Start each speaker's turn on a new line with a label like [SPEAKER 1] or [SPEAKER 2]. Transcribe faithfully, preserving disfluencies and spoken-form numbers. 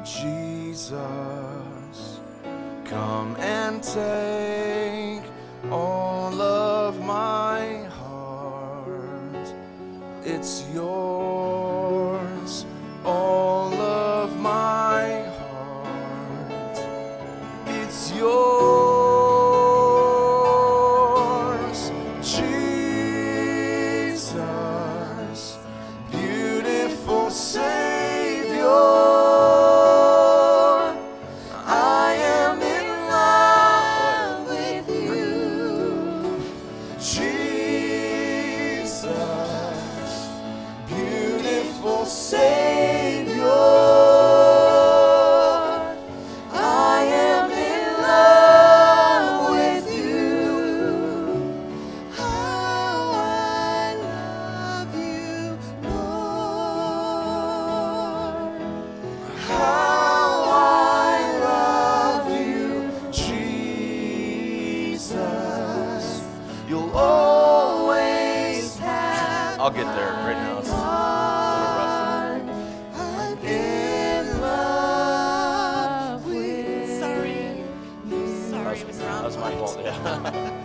[SPEAKER 1] Jesus, come and take all of my heart. It's yours, all of my heart. It's yours, Jesus, beautiful Savior. I am in love with you, Jesus, beautiful Savior. I am in love with you. How I love you, Lord. How I love you, Jesus. You'll always have. I'll get there right now. It's a little rough. I'm in love with.
[SPEAKER 2] Sorry. Sorry, it was wrong.
[SPEAKER 1] That was my fault, yeah.